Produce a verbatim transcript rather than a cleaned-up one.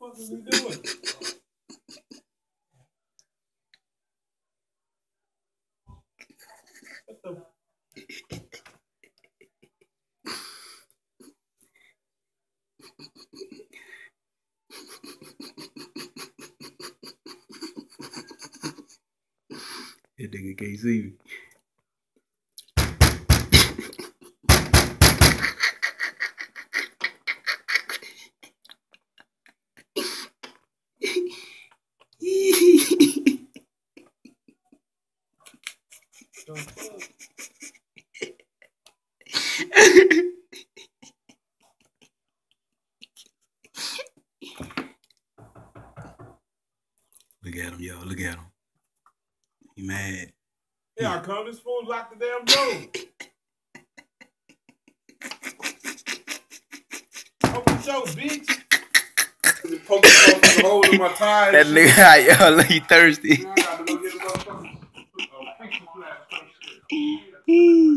fuck is he doing? What the? That nigga can't see me. Look at him, y'all. Look at him. He mad. Yeah, I come. This fool locked the damn door. Open the door, bitch. Poke the hole in my tires. That nigga hot, y'all. Look, he thirsty. I gotta go get a motherfucker.